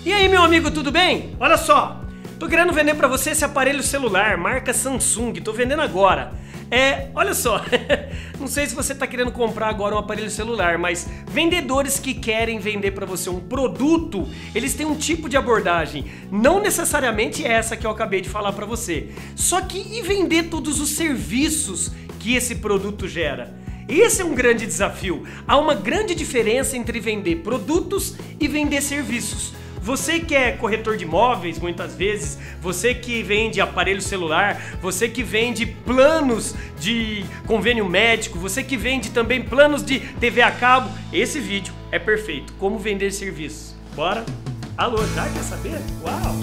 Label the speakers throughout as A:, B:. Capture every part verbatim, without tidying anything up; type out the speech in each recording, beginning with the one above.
A: E aí, meu amigo, tudo bem? Olha só, tô querendo vender pra você esse aparelho celular, marca Samsung, tô vendendo agora. É, olha só, não sei se você tá querendo comprar agora um aparelho celular, mas vendedores que querem vender pra você um produto, eles têm um tipo de abordagem, não necessariamente essa que eu acabei de falar pra você. Só que e vender todos os serviços que esse produto gera? Esse é um grande desafio. Há uma grande diferença entre vender produtos e vender serviços. Você que é corretor de imóveis, muitas vezes, você que vende aparelho celular, você que vende planos de convênio médico, você que vende também planos de T V a cabo, esse vídeo é perfeito. Como vender serviços. Bora? Alô, já quer saber? Uau!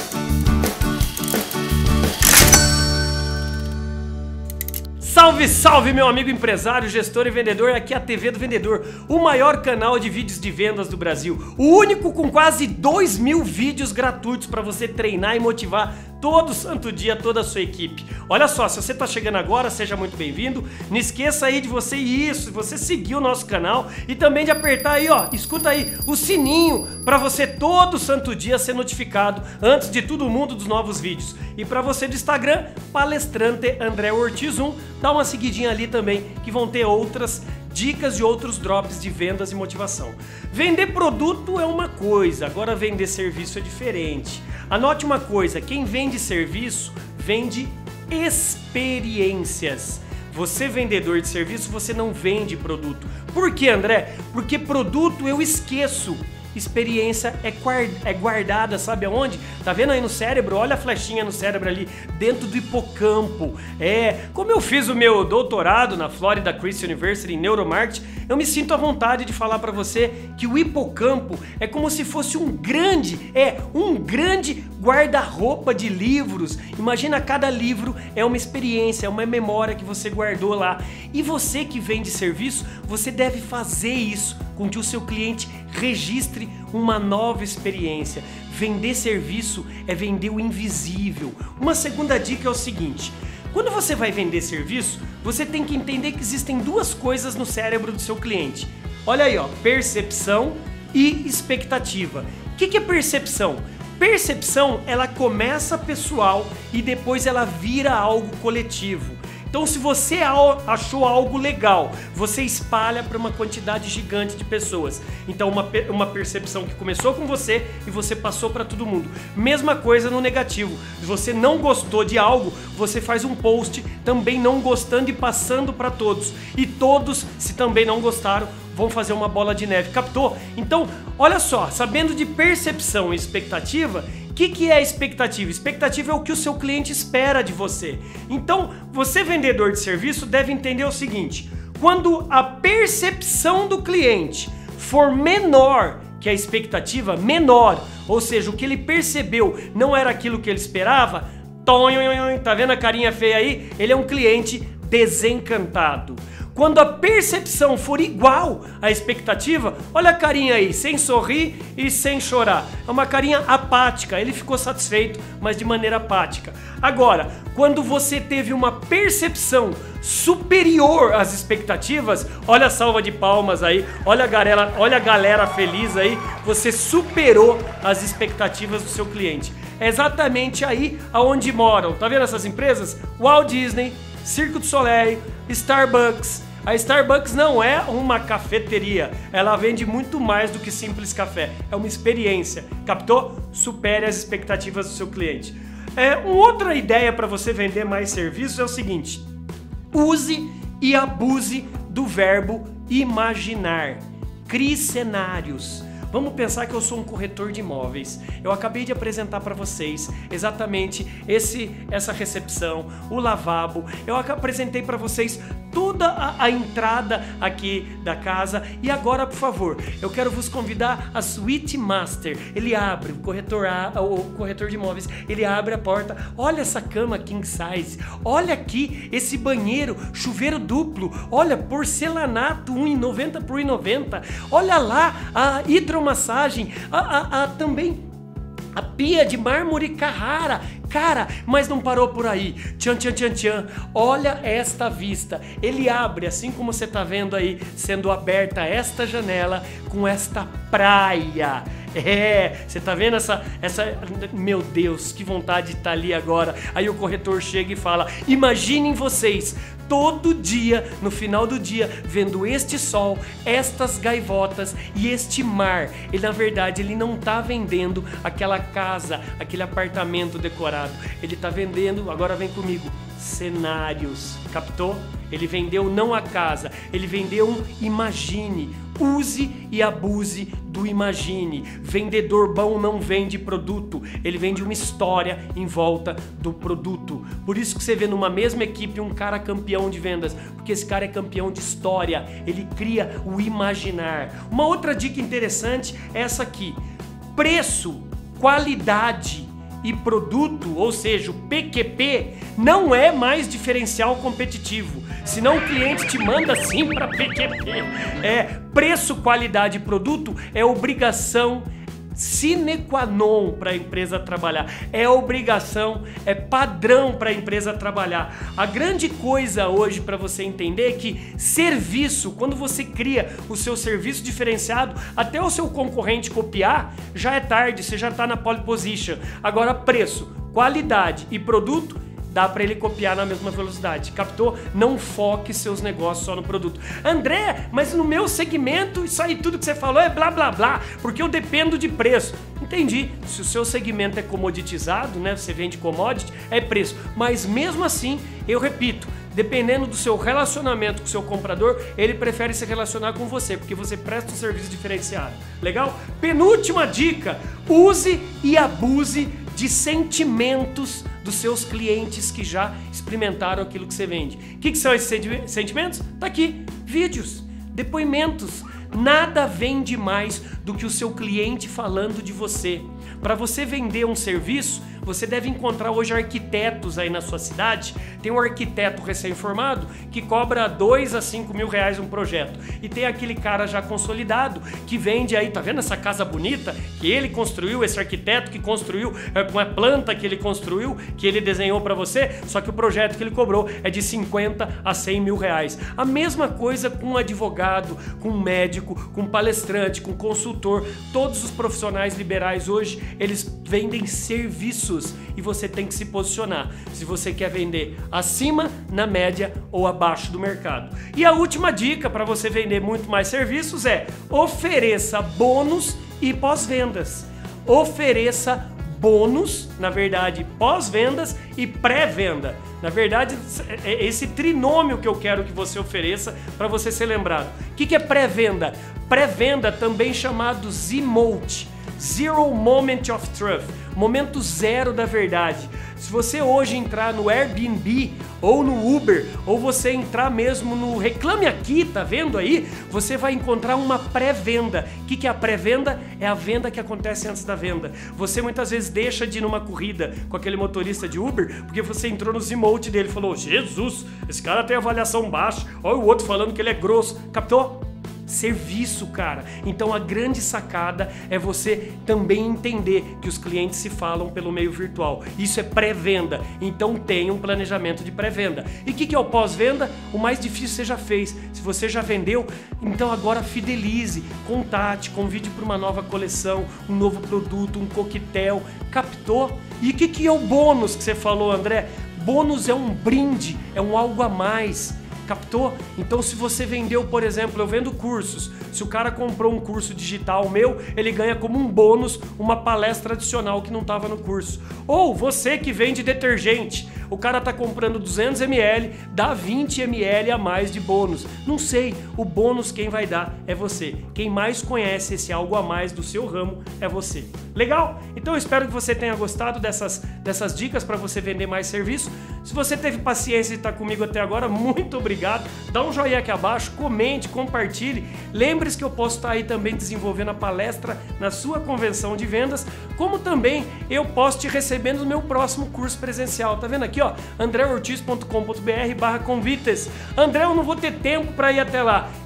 A: Salve, salve, meu amigo empresário, gestor e vendedor, aqui é a T V do Vendedor, o maior canal de vídeos de vendas do Brasil, o único com quase dois mil vídeos gratuitos para você treinar e motivar todo santo dia toda a sua equipe. Olha só, se você está chegando agora, seja muito bem-vindo. Não esqueça aí de você isso, você seguir o nosso canal e também de apertar aí, ó, escuta aí o sininho para você todo santo dia ser notificado antes de todo mundo dos novos vídeos. E para você do Instagram, palestrante André Ortiz um, dá uma seguidinha ali também que vão ter outras dicas e outros drops de vendas e motivação. Vender produto é uma coisa, agora vender serviço é diferente. Anote uma coisa, quem vende serviço, vende experiências. Você vendedor de serviço, você não vende produto. Por que, André? Porque produto eu esqueço. Experiência é guardada, sabe aonde? Tá vendo aí no cérebro? Olha a flechinha no cérebro ali, dentro do hipocampo. É, como eu fiz o meu doutorado na Florida Christian University em Neuromarketing, eu me sinto à vontade de falar pra você que o hipocampo é como se fosse um grande, é, um grande guarda-roupa de livros. Imagina, cada livro é uma experiência, é uma memória que você guardou lá. E você que vende serviço, você deve fazer isso com que o seu cliente registre uma nova experiência. Vender serviço é vender o invisível. Uma segunda dica é o seguinte: quando você vai vender serviço, você tem que entender que existem duas coisas no cérebro do seu cliente. Olha aí, ó, percepção e expectativa. O que que é percepção? Percepção, ela começa pessoal e depois ela vira algo coletivo. Então, se você achou algo legal, você espalha para uma quantidade gigante de pessoas. Então, uma, uma percepção que começou com você e você passou para todo mundo. Mesma coisa no negativo. Se você não gostou de algo, você faz um post também não gostando e passando para todos. E todos, se também não gostaram, vão fazer uma bola de neve. Captou? Então, olha só, sabendo de percepção e expectativa, o que que é expectativa? Expectativa é o que o seu cliente espera de você. Então, você vendedor de serviço deve entender o seguinte: quando a percepção do cliente for menor que a expectativa, menor, ou seja, o que ele percebeu não era aquilo que ele esperava, tá vendo a carinha feia aí? Ele é um cliente desencantado. Quando a percepção for igual à expectativa, olha a carinha aí, sem sorrir e sem chorar. É uma carinha apática, ele ficou satisfeito, mas de maneira apática. Agora, quando você teve uma percepção superior às expectativas, olha a salva de palmas aí, olha a galera, olha a galera feliz aí, você superou as expectativas do seu cliente. É exatamente aí aonde moram, tá vendo essas empresas? Walt Disney, Cirque du Soleil, Starbucks. A Starbucks não é uma cafeteria, ela vende muito mais do que simples café, é uma experiência, captou? Supere as expectativas do seu cliente. É, uma outra ideia para você vender mais serviços é o seguinte: use e abuse do verbo imaginar, crie cenários. Vamos pensar que eu sou um corretor de imóveis. Eu acabei de apresentar para vocês exatamente esse, essa recepção, o lavabo. Eu apresentei para vocês toda a, a entrada aqui da casa. E agora, por favor, eu quero vos convidar a Suite Master. Ele abre, o corretor, o corretor de imóveis, ele abre a porta. Olha essa cama king size. Olha aqui esse banheiro, chuveiro duplo. Olha, porcelanato um e noventa por um e noventa. Olha lá a hidromassagem, a, a, a também a pia de mármore Carrara. Cara, mas não parou por aí. Tchan, tchan, tchan, tchan. Olha esta vista. Ele abre, assim como você tá vendo aí, sendo aberta esta janela com esta praia. É, você tá vendo essa, essa... Meu Deus, que vontade de estar ali agora. Aí o corretor chega e fala, imaginem vocês, todo dia, no final do dia, vendo este sol, estas gaivotas e este mar. E na verdade ele não tá vendendo aquela casa, aquele apartamento decorado. Ele tá vendendo, agora vem comigo, cenários. Captou? Ele vendeu não a casa, ele vendeu um imagine. Use e abuse do imagine. Vendedor bom não vende produto, ele vende uma história em volta do produto. Por isso que você vê numa mesma equipe um cara campeão de vendas, porque esse cara é campeão de história, ele cria o imaginar. Uma outra dica interessante é essa aqui: preço, qualidade e produto, ou seja, o P Q P, não é mais diferencial competitivo. Senão o cliente te manda sim para P Q P. É, preço, qualidade e produto é obrigação sine qua non para a empresa trabalhar. É obrigação, é padrão para a empresa trabalhar. A grande coisa hoje para você entender é que serviço, quando você cria o seu serviço diferenciado, até o seu concorrente copiar, já é tarde, você já está na pole position. Agora preço, qualidade e produto, dá para ele copiar na mesma velocidade. Captou? Não foque seus negócios só no produto. André, mas no meu segmento, isso aí tudo que você falou é blá blá blá, porque eu dependo de preço. Entendi. Se o seu segmento é comoditizado, né? Você vende commodity, é preço. Mas mesmo assim, eu repito, dependendo do seu relacionamento com o seu comprador, ele prefere se relacionar com você, porque você presta um serviço diferenciado. Legal? Penúltima dica: use e abuse de sentimentos dos seus clientes que já experimentaram aquilo que você vende. O que, que são esses sentimentos? Tá aqui, vídeos, depoimentos. Nada vende mais do que o seu cliente falando de você. Para você vender um serviço, você deve encontrar hoje arquitetos aí na sua cidade. Tem um arquiteto recém-formado que cobra dois a cinco mil reais um projeto. E tem aquele cara já consolidado que vende aí, tá vendo essa casa bonita? Que ele construiu, esse arquiteto que construiu, é, com a planta que ele construiu, que ele desenhou para você, só que o projeto que ele cobrou é de cinquenta a cem mil reais. A mesma coisa com um advogado, com um médico, com um palestrante, com um consultor. Todos os profissionais liberais hoje, eles vendem serviços e você tem que se posicionar se você quer vender acima, na média ou abaixo do mercado. E a última dica para você vender muito mais serviços é: ofereça bônus e pós-vendas. Ofereça bônus, na verdade, pós-vendas e pré-venda. Na verdade, é esse trinômio que eu quero que você ofereça para você ser lembrado. O que é pré-venda? Pré-venda, também chamado Z M O T, Zero Moment of Truth, momento zero da verdade. Se você hoje entrar no Airbnb ou no Uber, ou você entrar mesmo no Reclame Aqui, tá vendo aí? Você vai encontrar uma pré-venda. O que é a pré-venda? É a venda que acontece antes da venda. Você muitas vezes deixa de ir numa corrida com aquele motorista de Uber porque você entrou no Z M O T dele e falou: Jesus, esse cara tem avaliação baixa, olha o outro falando que ele é grosso. Captou? Serviço, cara. Então a grande sacada é você também entender que os clientes se falam pelo meio virtual. Isso é pré-venda, então tenha um planejamento de pré-venda. E o que, que é o pós-venda? O mais difícil você já fez. Se você já vendeu, então agora fidelize, contate, convide para uma nova coleção, um novo produto, um coquetel. Captou? E o que, que é o bônus que você falou, André? Bônus é um brinde, é um algo a mais. Captou? Então se você vendeu, por exemplo, eu vendo cursos, se o cara comprou um curso digital meu, ele ganha como um bônus uma palestra adicional que não estava no curso. Ou você que vende detergente, o cara tá comprando duzentos mililitros, dá vinte mililitros a mais de bônus. Não sei, o bônus quem vai dar é você. Quem mais conhece esse algo a mais do seu ramo é você. Legal? Então eu espero que você tenha gostado dessas, dessas dicas para você vender mais serviço. Se você teve paciência de estar comigo até agora, muito obrigado. Dá um joinha aqui abaixo, comente, compartilhe. Lembre-se que eu posso estar aí também desenvolvendo a palestra na sua convenção de vendas, como também eu posso te receber no meu próximo curso presencial. Tá vendo aqui, ó? andré ortiz ponto com ponto br barra convites. André, eu não vou ter tempo para ir até lá.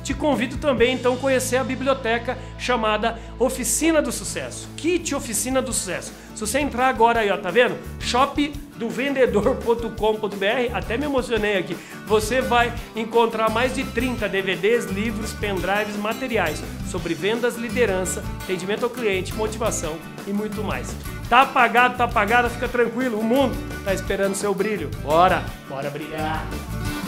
A: te convido também então a conhecer a biblioteca chamada Oficina do Sucesso, Kit Oficina do Sucesso. Se você entrar agora aí, ó, tá vendo? shop do vendedor ponto com ponto br, até me emocionei aqui, você vai encontrar mais de trinta D V Ds, livros, pendrives, materiais sobre vendas, liderança, atendimento ao cliente, motivação e muito mais. Tá apagado, tá apagado, fica tranquilo, o mundo tá esperando seu brilho. Bora, bora brilhar!